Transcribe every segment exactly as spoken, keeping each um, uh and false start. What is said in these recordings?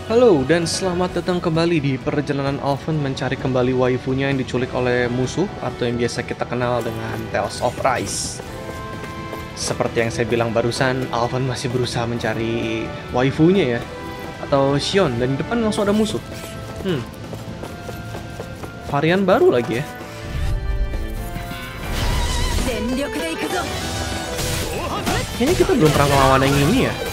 Halo dan selamat datang kembali di perjalanan Alphen mencari kembali waifunya yang diculik oleh musuh atau yang biasa kita kenal dengan Tales of Rise. Seperti yang saya bilang barusan, Alphen masih berusaha mencari waifunya ya, atau Shion, dan di depan langsung ada musuh. Hmm, varian baru lagi ya. Kayaknya kita belum pernah melawan yang ini ya.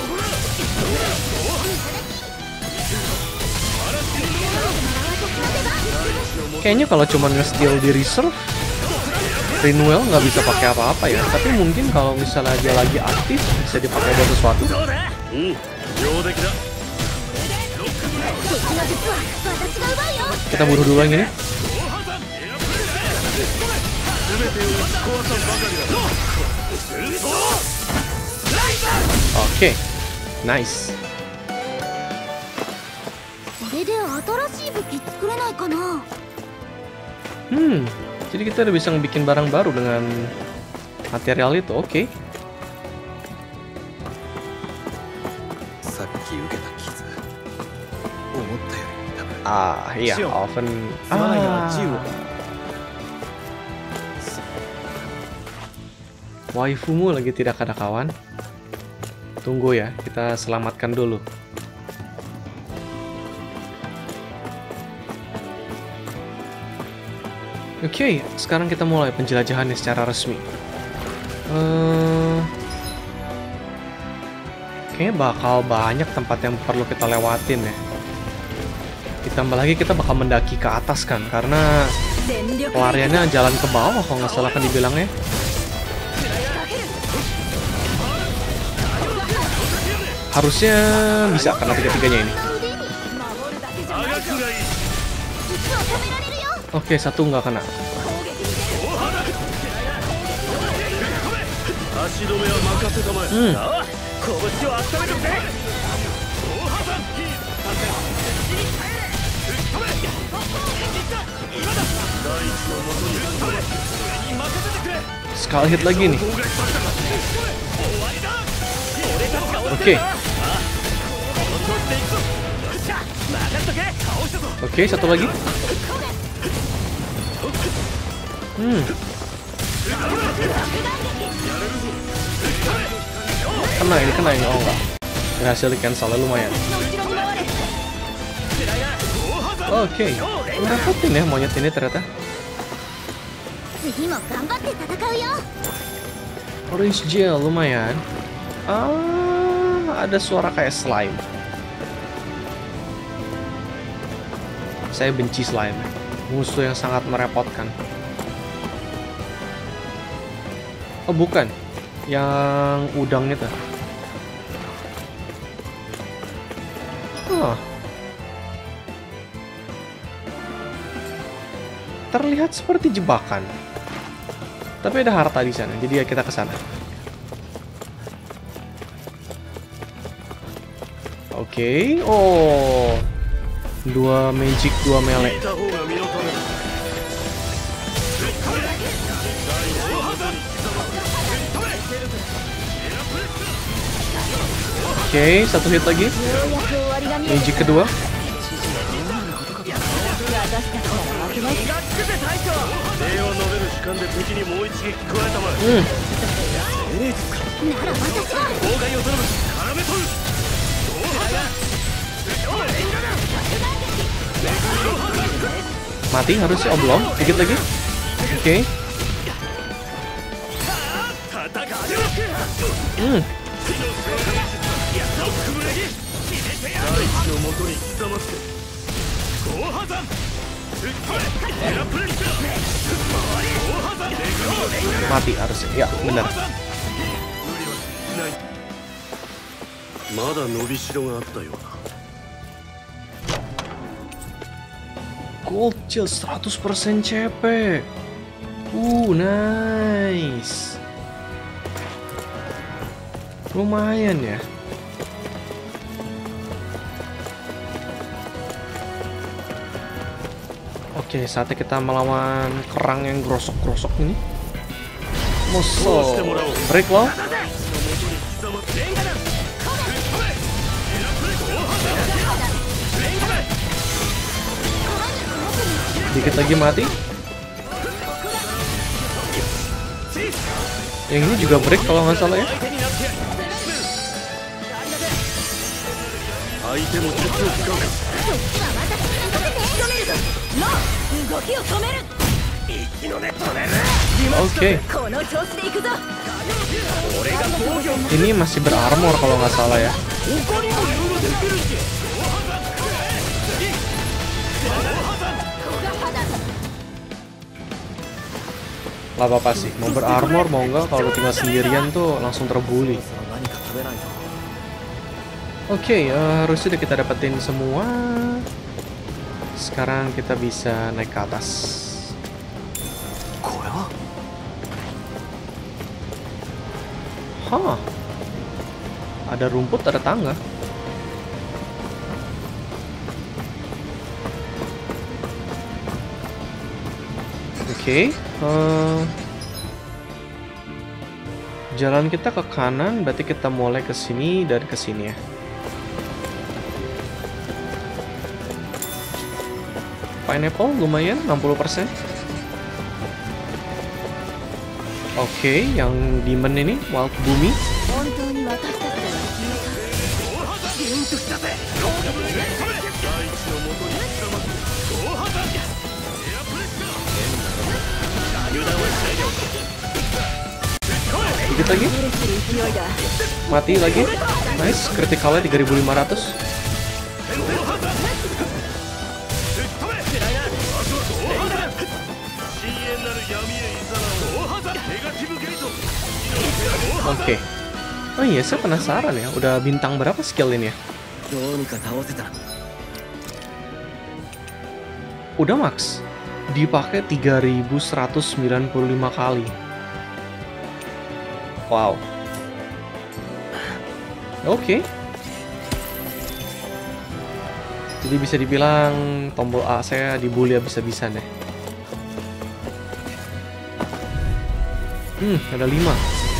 Kayaknya kalau cuma nge-steal di reserve, Rinwell nggak bisa pakai apa-apa ya. Tapi mungkin kalau misalnya dia lagi aktif, bisa dipakai buat sesuatu. Kita bunuh dulu yang ini. Oke, okay. Nice. Hmm, jadi kita udah bisa bikin barang baru dengan material itu, oke. Okay. Ah, iya, Alphen. Ah. Waifumu lagi tidak ada kawan. Tunggu ya, kita selamatkan dulu. Oke, okay, sekarang kita mulai penjelajahannya secara resmi. Uh, kayaknya bakal banyak tempat yang perlu kita lewatin ya. Ditambah lagi kita bakal mendaki ke atas kan, karena pelariannya jalan ke bawah kalau nggak salah kan dibilangnya. Harusnya bisa karena tiga-tiganya ini. Oke, satu nggak kena. Hmm. Sekali hit lagi nih. Oke. Oke, satu lagi. Hmm. Kena ini, kena ini. Oh enggak. Berhasil di cancel, lumayan. Oke. Okay. Ngerepotin ya monyet ini ternyata. Orange gel, lumayan. Ah, ada suara kayak slime. Saya benci slime. Musuh yang sangat merepotkan. Oh bukan, yang udang itu. Huh. Terlihat seperti jebakan. Tapi ada harta di sana, jadi ya kita ke sana. Oke, okay. Oh, dua magic, dua melee. Oke, okay, satu hit lagi. Magic kedua. Hmm. Mati harusnya, oh belum, dikit lagi. Oke. Okay. Hmm. Mati harusnya, ya benar. Gold Shield seratus persen C P. Uh, nice. Lumayan ya. Oke, saatnya kita melawan kerang yang grosok-grosok ini. Musuh. Break loh. Dikit lagi mati. Yang ini juga break kalau nggak salah ya. Oke. Okay. Ini masih berarmor kalau nggak salah ya. Gak apa-apa sih, mau berarmor mau nggak, kalau tinggal sendirian tuh langsung terbully. Oke, okay, uh, harusnya udah kita dapetin semua. Sekarang kita bisa naik ke atas. Hah, ada rumput, ada tangga. Oke, okay, uh, jalan kita ke kanan, berarti kita mulai ke sini dan ke sini ya. Pineapple lumayan, enam puluh persen. Oke, okay, yang demon ini, wild bumi. Dikit lagi. Mati lagi. Nice, kritikalnya tiga ribu lima ratus. Oke. Okay. Oh iya, saya penasaran ya, udah bintang berapa skill ini ya? Udah max. Dipakai tiga ribu seratus sembilan puluh lima kali. Wow. Oke. Okay. Jadi bisa dibilang tombol A saya dibully habis-habisan deh. Hmm, ada lima.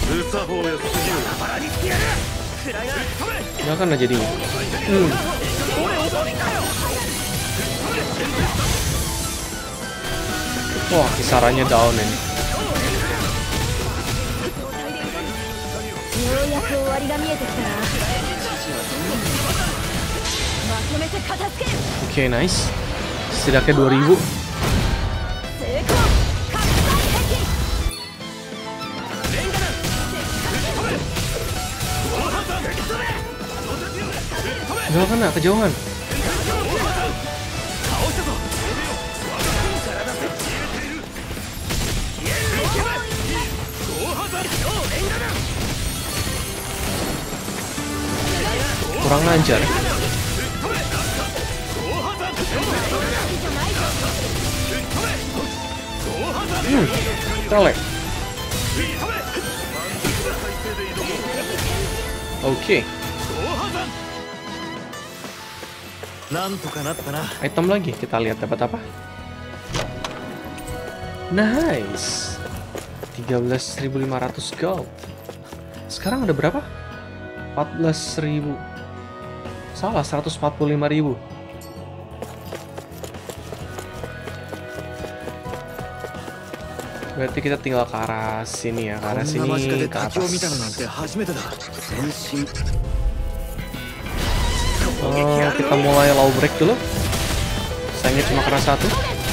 Nggak kan aja jadinya. Hmm. Wah, kisarannya down ini. Oke, okay, nice. Setidaknya dua ribu. Gak kena, kejauhan. Kurang lancar. Hmm, telek. Oke. Okay. Item lagi, kita lihat dapat apa. Nice, tiga belas ribu lima ratus gold. Sekarang ada berapa? empat belas ribu. Salah, seratus empat puluh lima ribu. Berarti kita tinggal ke arah sini ya, ke arah sini, ke atas. Oh, kita mulai low break dulu. Sayangnya cuma kena satu.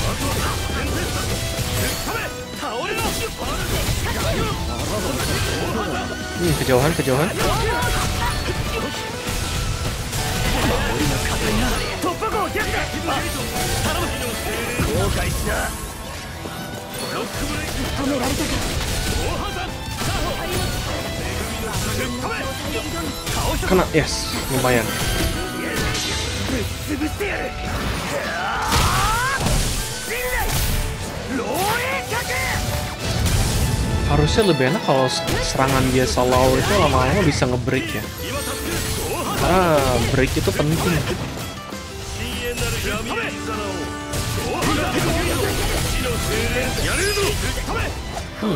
Hmm, kejauhan, kejauhan. Kena, yes, lumayan. Harusnya lebih enak kalau serangan biasa low itu lama-lama bisa nge-break ya. Karena break itu penting. Hmm.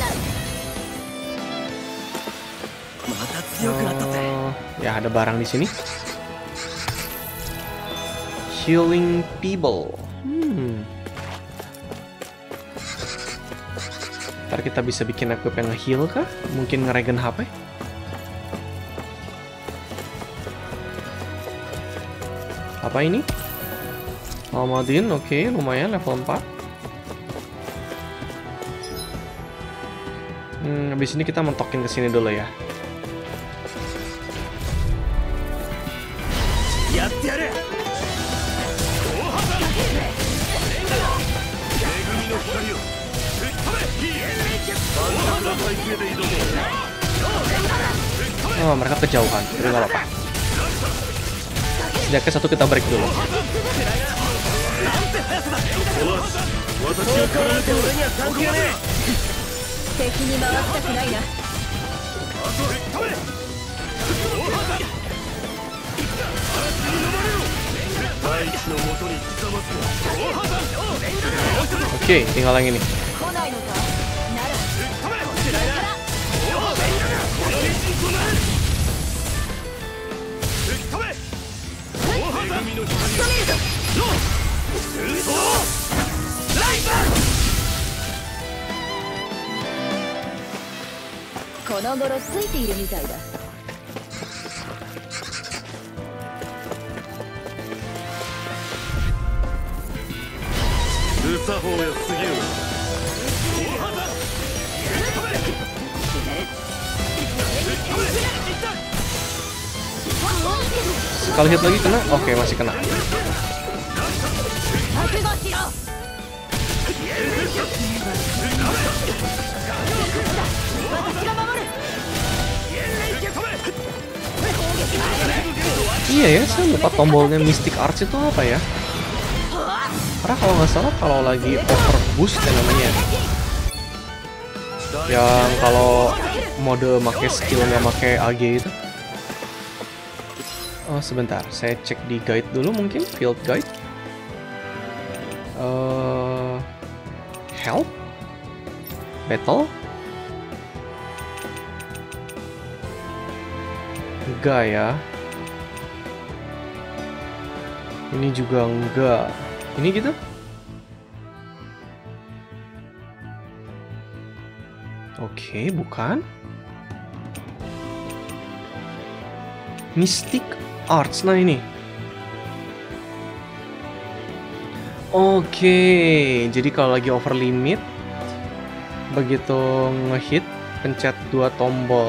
Uh, ya ada barang di sini. Healing People. Hmm. Ntar kita bisa bikin equip yang nge-heal kah? Mungkin ngeregen H P? Apa ini? Almadin, oke, okay, lumayan level empat. Hmm, habis ini kita mentokin ke sini dulu ya. Oh, mereka kejauhan, jadi nggak apa-apa. Setidaknya satu kita break dulu. Oke, tinggal yang ini. Sekali hit lagi kena? Oke, masih kena. Iya ya, saya lupa tombolnya Mystic Arts itu apa ya? Karena kalau nggak salah kalau lagi over boost ya namanya. Yang kalau mode make skill nggak make A G itu. Oh sebentar, saya cek di guide dulu mungkin, field guide. Uh, help, battle, enggak ya. Ini juga enggak. Ini gitu? Oke, bukan. Mystic Arts, nah ini. Oke, jadi kalau lagi over limit, begitu ngehit, pencet dua tombol.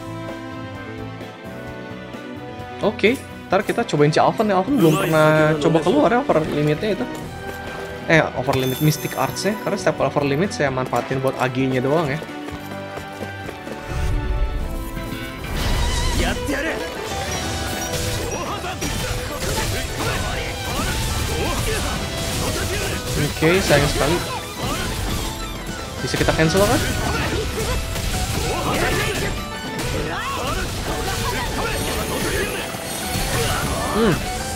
Oke, ntar kita cobain si Alphen ya. Alphen belum pernah coba keluar ya over limitnya itu. Eh, over limit Mystic Arts-nya, karena setiap over limit saya manfaatin buat A G-nya doang ya. Oke, okay, sayang sekali. Bisa kita cancel kan? Hmm.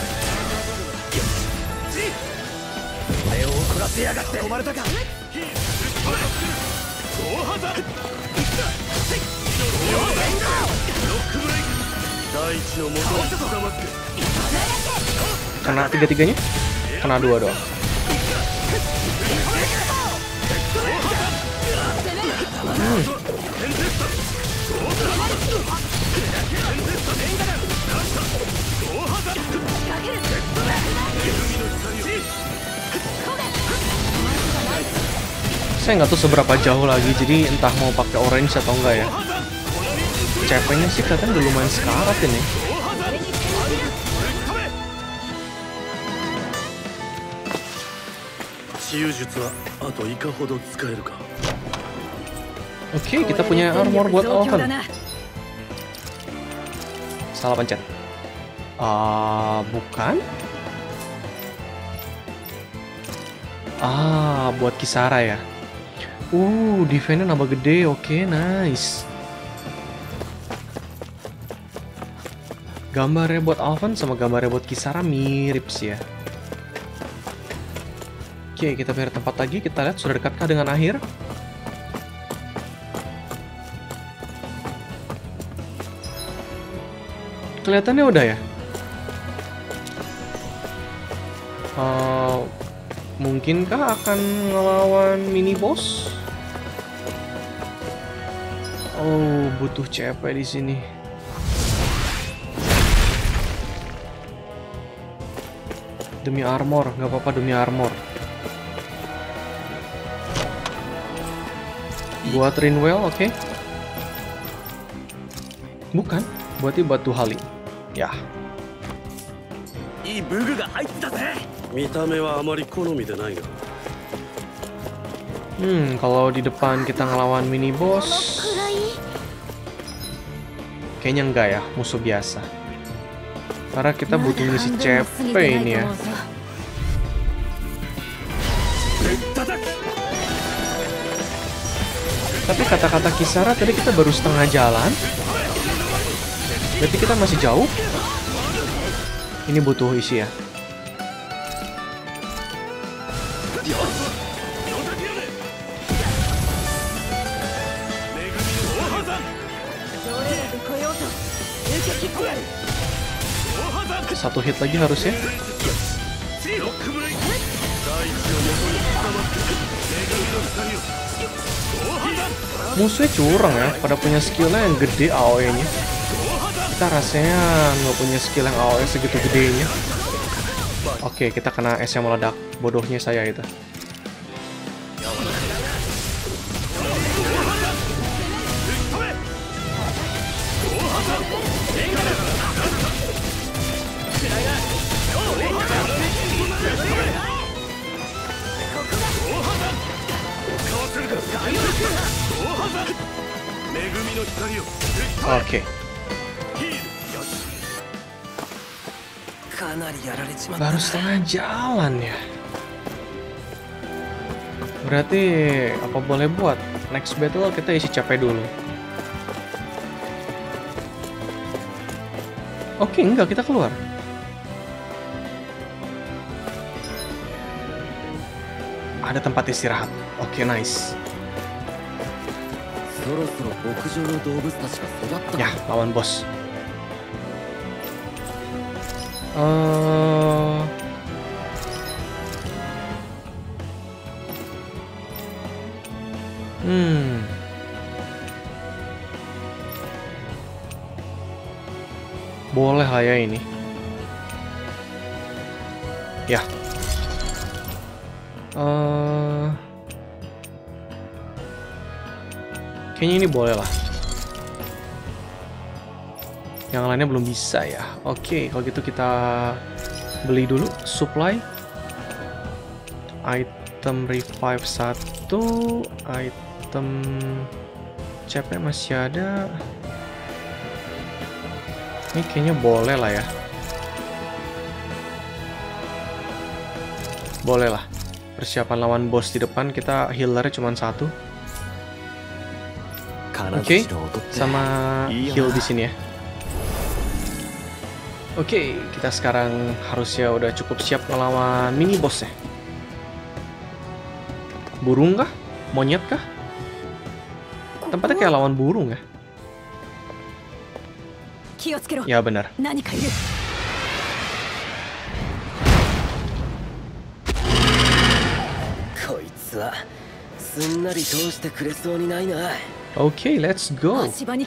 Kena tiga-tiganya? Kena dua doang. Hmm. Saya nggak tahu seberapa jauh lagi, jadi entah mau pakai orange atau enggak ya. C P-nya sih kelihatan udah lumayan sekarat ini. Oke, kita punya armor buat Alphen. Salah pencet. Ah, uh, bukan. Ah, buat Kisara ya. Uh, defense-nya nambah gede. Oke, okay, nice. Gambarnya buat Alphen sama gambarnya buat Kisara mirip sih ya. Oke, okay, kita biar tempat lagi. Kita lihat sudah dekatkah dengan akhir. Kelihatannya udah ya. Uh, mungkinkah akan ngelawan mini boss? Oh, butuh C P di sini. Demi armor, nggak apa-apa demi armor. Buat Rinwell, oke? Okay. Bukan, berarti batu haling. Ya. Hmm, kalau di depan kita ngelawan mini boss, kayaknya enggak ya, musuh biasa. Karena kita butuh ngisi C P ini ya. Tapi kata-kata Kisara tadi kita baru setengah jalan. Berarti kita masih jauh. Ini butuh isi ya. Satu hit lagi harusnya. Musuhnya curang ya, pada punya skillnya yang gede A O E-nya. Kita rasanya nggak punya skill yang A O E segitu gedenya. Oke, kita kena es yang meledak. Bodohnya saya itu. Oke. Baru setengah jalan ya. Berarti apa boleh buat next battle kita isi C P dulu. Oke, enggak, kita keluar. Ada tempat istirahat. Oke, nice. Ya, lawan bos. Uh... Hmm. Boleh lah ya ini. Ya. Uh... Kayaknya ini boleh lah. Yang lainnya belum bisa ya. Oke, kalau gitu kita beli dulu supply. Item revive satu, item C P masih ada. Ini kayaknya boleh lah ya. Boleh lah. Persiapan lawan bos di depan, kita healernya cuma satu. Oke, okay, sama heal di sini ya. Oke, okay, kita sekarang harusnya udah cukup siap melawan mini boss ya. Burung kah? Monyet kah? Tempatnya kayak lawan burung ya. Ya benar. Oke, okay, let's go. Sama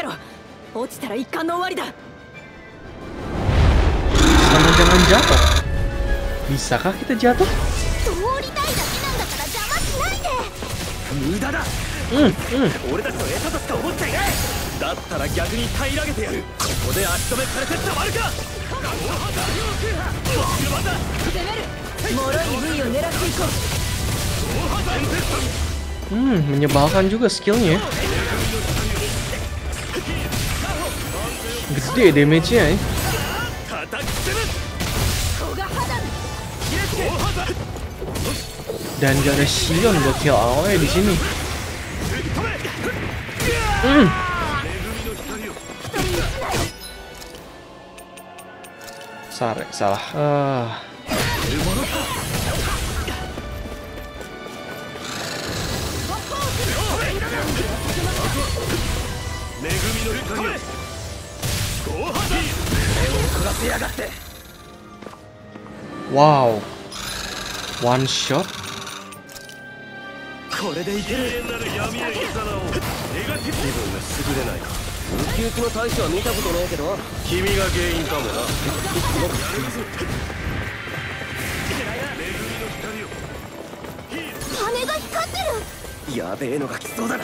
jangan jatuh. Bisakah kita jatuh? Hmm, hmm. Hmm, menyebalkan juga skillnya. Gede damage-nya ya. Dan gak ada Shion buat kill A O E di sini. Hmm. Sare, salah. Uh. Wow, one shot. これでいける。気分が優れないか。ウキウキの大使は見たことねえけど、君が原因かもな。 羽が光ってる。 やべえのが来そうだな。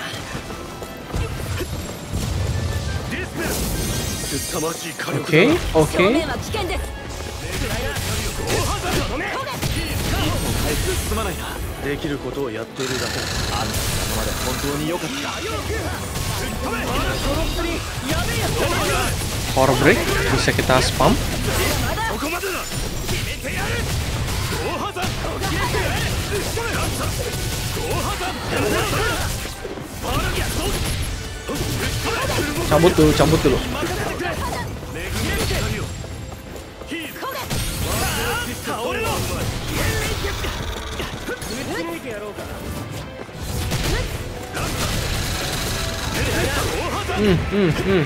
すさまじい火力だ。 Oke, 正 oke. 面は危険です。 回復進まないな。できることをやっているだけ。あんたのまで本当に良かった。 Power break bisa kita spam. そこまでだ。決めてやる。ゴーハザ。 Cabut dulu, cabut dulu. Hmm, hmm, hmm.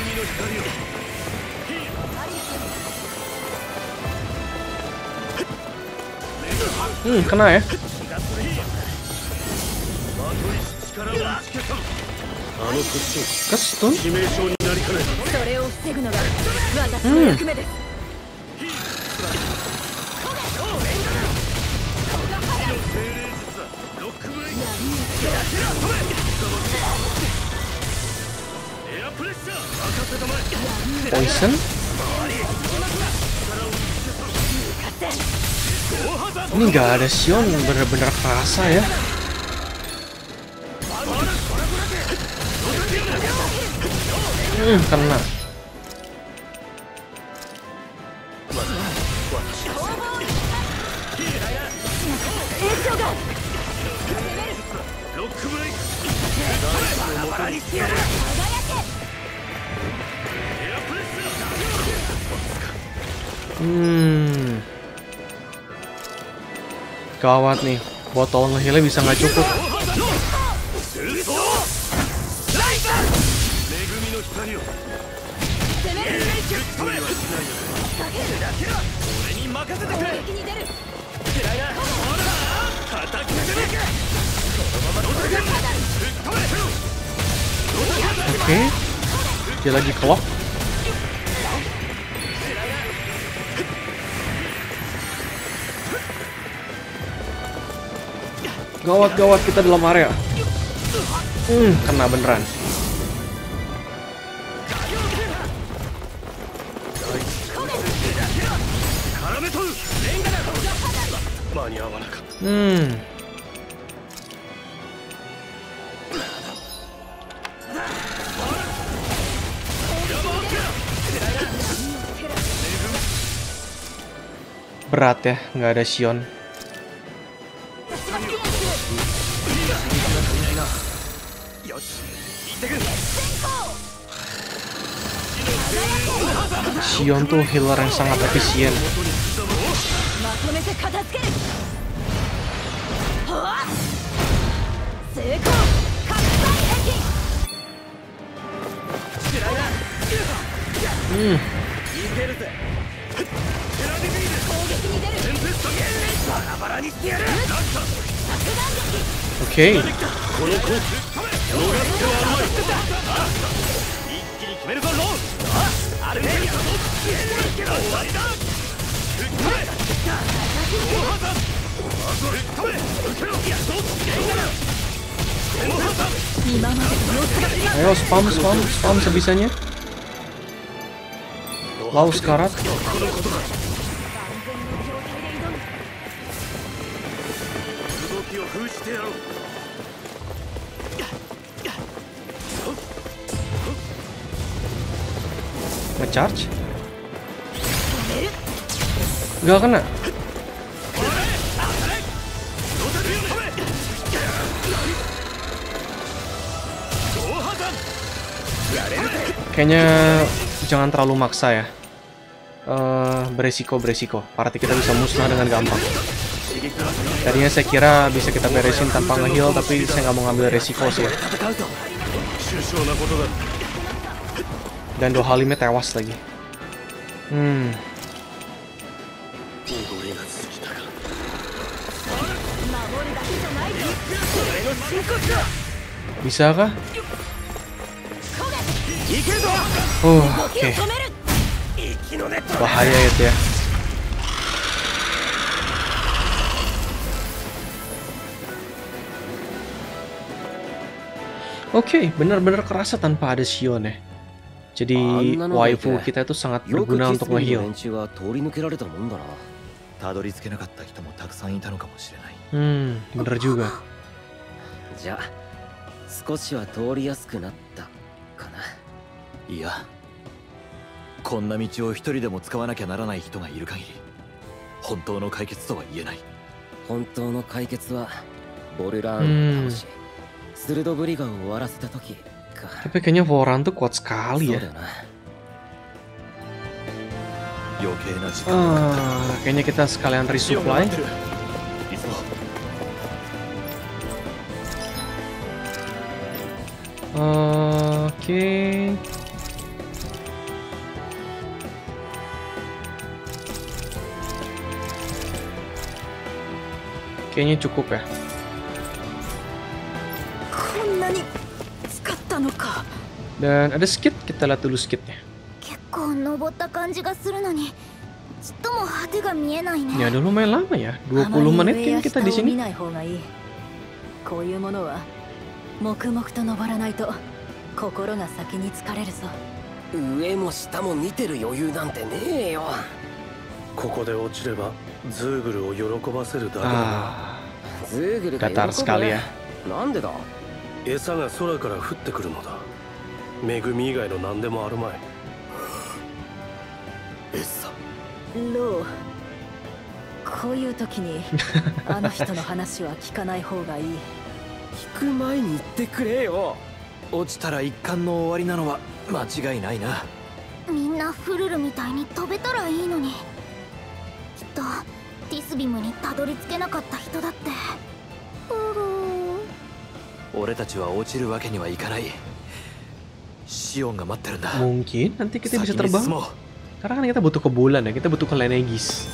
Hmm, kena ya. あの突進 Kestun. 致命傷になりかねない。 それを防ぐのが私の役目です。 Poison. Ini nggak ada Sion, bener-bener kerasa ya. Hmm, kena. Hmm. Gawat nih, botol ngehilnya bisa nggak cukup. Oke, dia lagi kelok. Gawat-gawat, kita dalam area. Hmm, kena beneran. Hmm. Berat ya, nggak ada Sion. Sion tuh healer yang sangat efisien. Hmm. Oke. Ayo spam, spam, spam sebisanya. Laus karat. Nge-charge? Gak kena. Kayaknya jangan terlalu maksa ya. Uh, beresiko beresiko. Party kita bisa musnah dengan gampang. Tadinya saya kira bisa kita beresin tanpa nge-heal, tapi saya nggak mau ngambil resiko sih ya. Dan dua halimnya tewas lagi. Hmm. Bisakah? Oh, oke. Okay. Bahaya itu ya. Oke, okay, benar-benar kerasa tanpa ada Shion ya. Jadi waifu kita itu sangat berguna untuk nge-heal. Hmm, bener juga. Iya. こんな道を一人でも使わなきゃならない人がいる限り、本当の解決とは言えない。本当の解決はボルラーンを倒し、スルドブリガーを終わらせた時か。 Tapi kayaknya Voran tuh kuat sekali ya. Ah, kayaknya kita sekalian resupply. Oke. Kayaknya cukup ya. Dan ada skit, kita lihat dulu skitnya. Ya udah lumayan lama ya, dua puluh menit kan kita di sini. Ah, datar sekali ya. Lo, こういう時にあの人の話は聞かない方がいい。 聞く前に言ってくれよ。落ちたら一巻の終わりなのは間違いないな。 みんなフルルみたいに飛べたらいいのに。きっとディスビムにたどり着けなかった人だって。 俺たちは落ちるわけにはいかない。シオンが待ってるんだ。 Mungkin nanti kita bisa terbang. Karena kan kita butuh ke bulan ya, kita butuh ke Lenegis.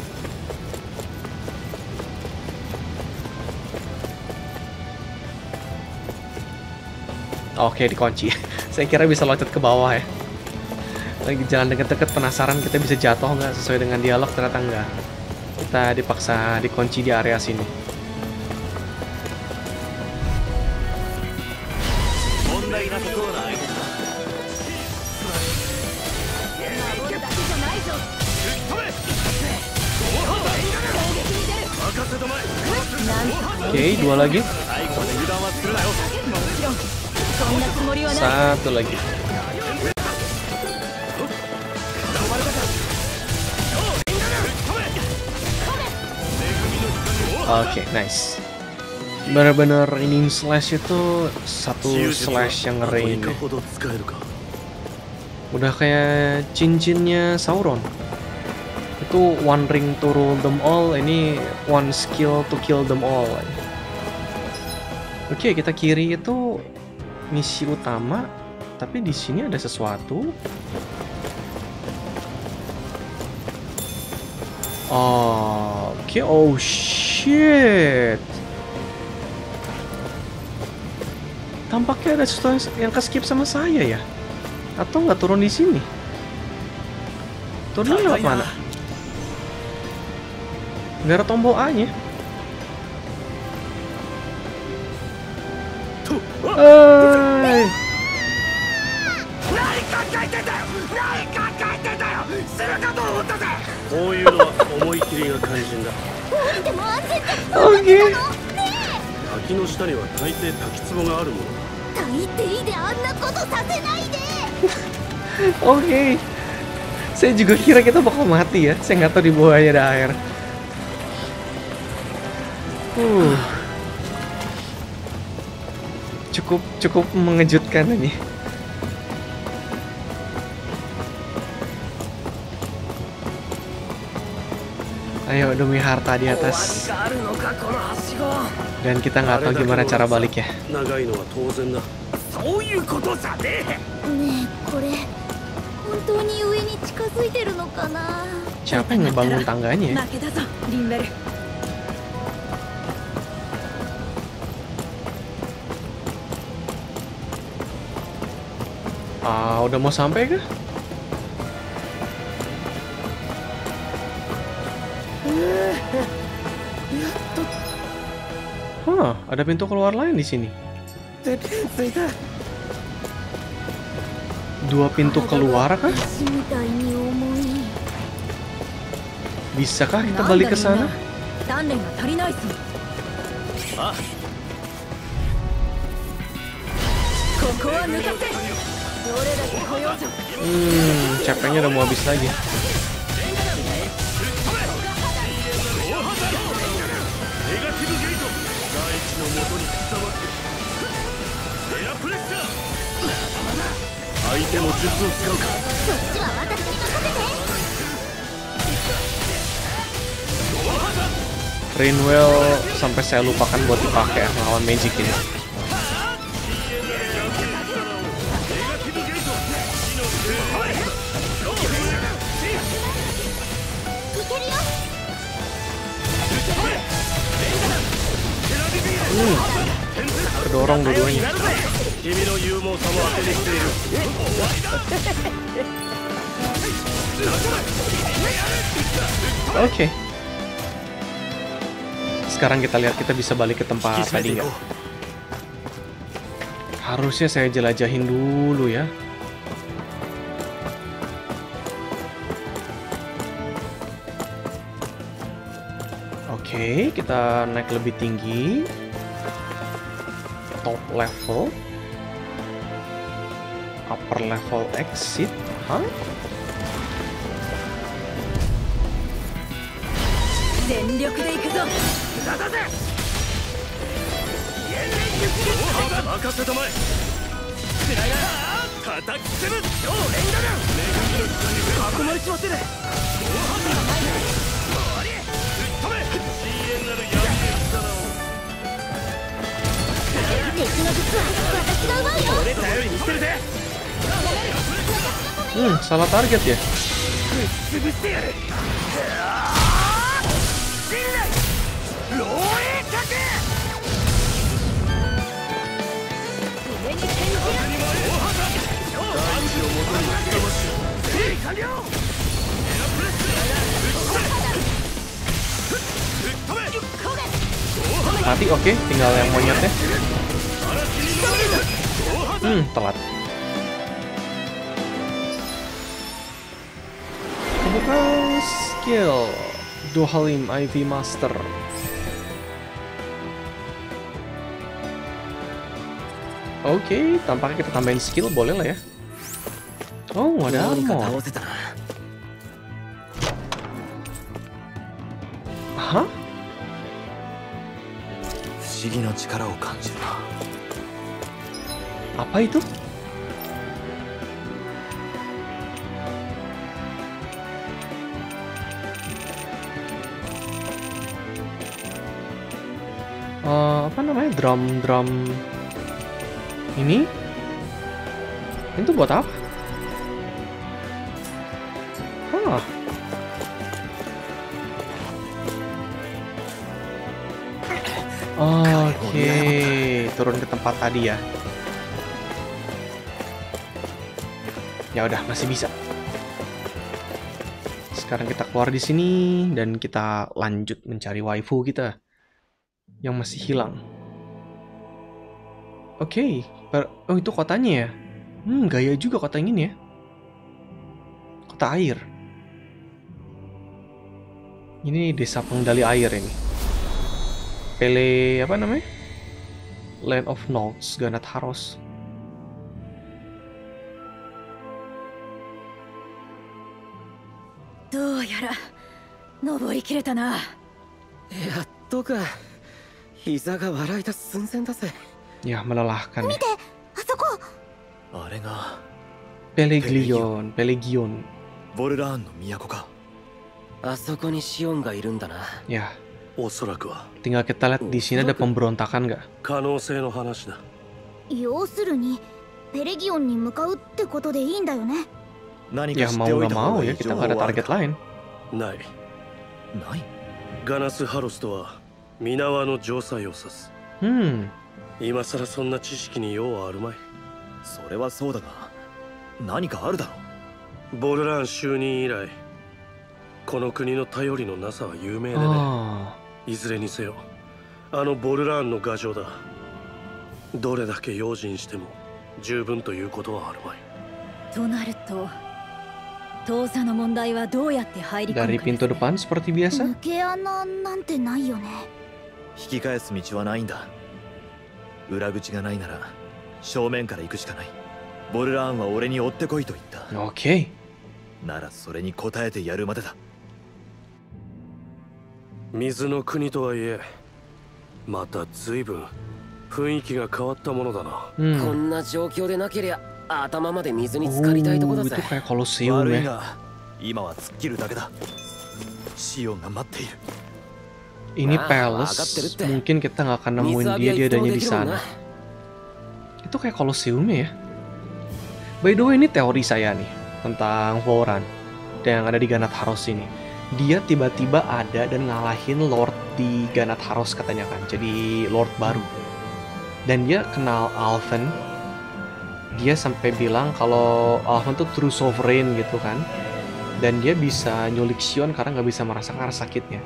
Oke, dikunci. Saya kira bisa loncat ke bawah ya. Lagi jalan deket-deket, penasaran kita bisa jatuh nggak sesuai dengan dialog, ternyata nggak. Kita dipaksa dikunci di area sini. Oke, okay, dua lagi. Satu lagi. Oke, okay, nice. Bener-bener ini slash itu satu slash yang ngeri. Udah kayak cincinnya Sauron. Itu one ring to rule them all, ini one skill to kill them all. Oke, okay, kita kiri itu misi utama, tapi di sini ada sesuatu. Oh, oke, okay. Oh shit. Tampaknya ada sesuatu yang ke-skip sama saya ya. Atau nggak turun di sini? Turun lewat mana? Nggak ada tombol A-nya. Hey. Oke. Oke. Saya juga kira kita bakal mati ya. Saya nggak tahu di bawahnya ada air. Uh. Cukup cukup mengejutkan ini. Ayo demi harta di atas. Dan kita nggak tahu gimana cara balik ya. Siapa yang ngebangun tangganya? Ah, udah mau sampai kah? Hah, ada pintu keluar lain di sini. Dua pintu keluar kah? Bisakah kita balik ke sana? Hmm, capeknya udah mau habis lagi. Rainwell sampai saya lupakan buat dipakai lawan Magic ini. Hmm, kedorong dua-duanya. Oke. Okay. Sekarang kita lihat kita bisa balik ke tempat tadi nggak? Harusnya saya jelajahin dulu ya. Oke, okay, kita naik lebih tinggi. Top level. Upper level exit. Hah? Hmm, salah target ya. Mati, oke, okay. Tinggal yang monyetnya. Hmm, telat. Kebuka skill Duhalim I V Master. Oke, okay, tampaknya kita tambahin skill, boleh lah ya. Oh, ada armor. Hah? Apa itu? Uh, apa namanya? Drum-drum ini? Itu buat apa? Hah. Oke, okay. Turun ke tempat tadi ya. Ya udah, masih bisa. Sekarang kita keluar di sini dan kita lanjut mencari waifu kita yang masih hilang. Oke, okay. Oh itu kotanya ya. Hmm, gaya juga kota ini ya. Kota air. Ini desa pengendali air ini. Pele apa namanya? Land of Notes, Ganatharos. Ya, melelahkan. Pelegion, Pelegion. Ya. Tinggal kita lihat di sini ada pemberontakan nggak? Ya mau nggak mau ya, kita nggak ada target lain. Hmm. 何かあるだろう。ボルラン就任以来、この国の頼りのなさは有名でね。いずれにせよ、あのボルラーンの牙城だ。どれだけ用心しても十分ということはあるまい。 となると、当座の問題はどうやって入り込むか Dari です pintu ね。 depan seperti biasa. 抜け穴なんてないよね。 引き返す道はないんだ。裏口がないなら正面から行くしかない。ボルラーンは俺に追ってこいと言った。 Oke. ならそれに応えてやるまでだ。 水の国とはいえ、また随分雰囲気が変わったものだな。 こ Hmm. んな状況でなけりゃ頭まで水に浸かりたいとこだ Oh, ぜ。 itu kayak Colosseum 悪い ya. が今は突っ切るだけだ。シオンが待っている。 Ini Wah, palace. agak terut deh. Mungkin kita nggak akan nemuin Bisa dia, dia dia adanya di explore sana. gitu, Itu kayak Colosseum ya. By the way, ini teori saya nih tentang Voran yang ada di Ganathharos ini. Dia tiba-tiba ada dan ngalahin Lord di Ganathharos katanya kan. Jadi Lord baru. Dan dia kenal Alphen. Dia sampai bilang kalau Alphen tuh true sovereign gitu kan. Dan dia bisa nyulik Sion karena nggak bisa merasakan rasa sakitnya.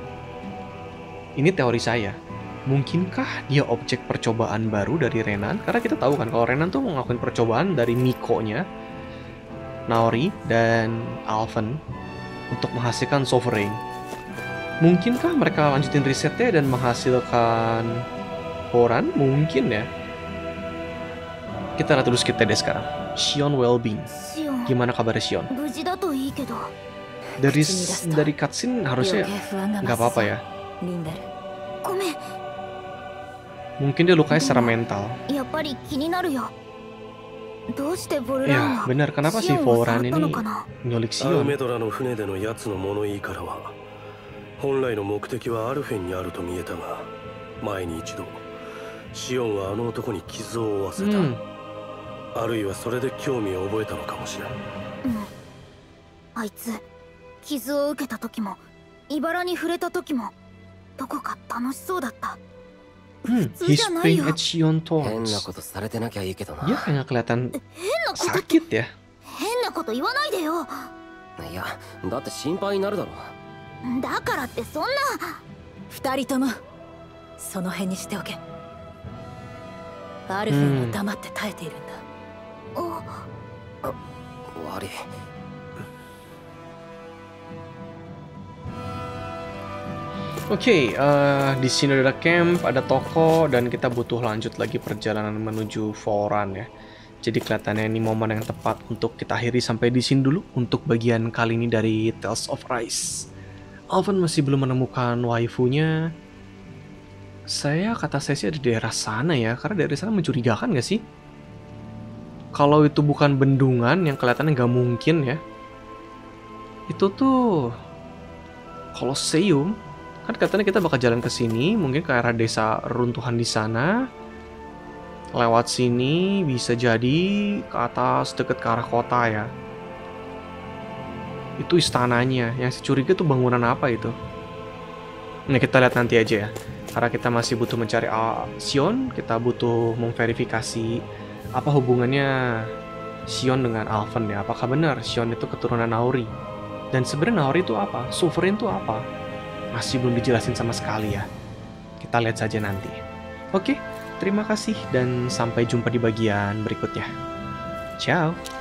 Ini teori saya. Mungkinkah dia objek percobaan baru dari Renan? Karena kita tahu kan kalau Renan tuh mau ngelakuin percobaan dari Miko-nya, Naori, dan Alphen untuk menghasilkan Sovereign. Mungkinkah mereka lanjutin risetnya dan menghasilkan Voran? Mungkin ya. Kita lihat dulu skip deh sekarang. Sion Wellbeing. シオン、 Gimana kabarnya Sion? 無事だといいけど。 Dari dari cutscene harusnya 余計不安が nggak 増す apa-apa ya. リンベル。 ごめん、 Mungkin dia lukanya secara mental. やっぱり気になるよ。どうしてボルラン Ya は benar, kenapa シ si オンを Voran 触っ ini たのかな。 nyulik アル Sion? メドラの船でのやつの物言いからは、本来の目的はアルフェンにあると見えたが、前に一度シオンはあの男に傷を負わせた。 Hmm. あるいはそれで興味を覚えたのかもしれん。 うん。あいつ傷を受けた時も、茨に触れた時も、どこか楽しそうだった。 Hmm, 普通 he's じゃない playing よ。 at Sion 変な Talks. ことされてなきゃいいけど Dia な。 kayak nggak kelihatan 変なことって sakit ya. 変なこと言わないでよ。 いや、だって心配になるだろ。 だからってそんな。 二人ともその辺にしておけ。アルフェンは黙って耐えているんだ。 あ、 悪い。 Oke, eh, di sini ada camp, ada toko, dan kita butuh lanjut lagi perjalanan menuju Voran ya. Jadi kelihatannya ini momen yang tepat untuk kita akhiri sampai di sini dulu untuk bagian kali ini dari Tales of Rise. Alphen masih belum menemukan waifunya. Saya kata saya sih ada di daerah sana ya, karena dari sana mencurigakan nggak sih? Kalau itu bukan bendungan yang kelihatannya nggak mungkin ya. Itu tuh Colosseum. Kan katanya kita bakal jalan ke sini, mungkin ke arah desa runtuhan di sana. Lewat sini bisa jadi ke atas deket ke arah kota ya. Itu istananya. Yang saya curiga tuh bangunan apa itu? Nah, kita lihat nanti aja ya. Karena kita masih butuh mencari uh, Sion, kita butuh memverifikasi apa hubungannya Sion dengan Alphen ya. Apakah benar Sion itu keturunan Naori? Dan sebenarnya Naori itu apa? Sovereign itu apa? Masih belum dijelasin sama sekali ya. Kita lihat saja nanti. Oke, terima kasih dan sampai jumpa di bagian berikutnya. Ciao!